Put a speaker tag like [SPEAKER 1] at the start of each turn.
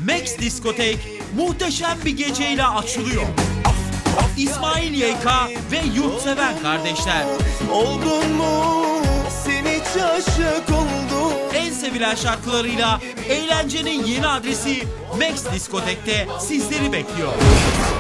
[SPEAKER 1] Max Diskotek muhteşem bir geceyle açılıyor. İsmail YK ve yurtseven kardeşler.
[SPEAKER 2] Oldun mu? Sen hiç aşık oldun.
[SPEAKER 1] En sevilen şarkılarıyla eğlencenin yeni adresi Max Diskotek'te sizleri bekliyor.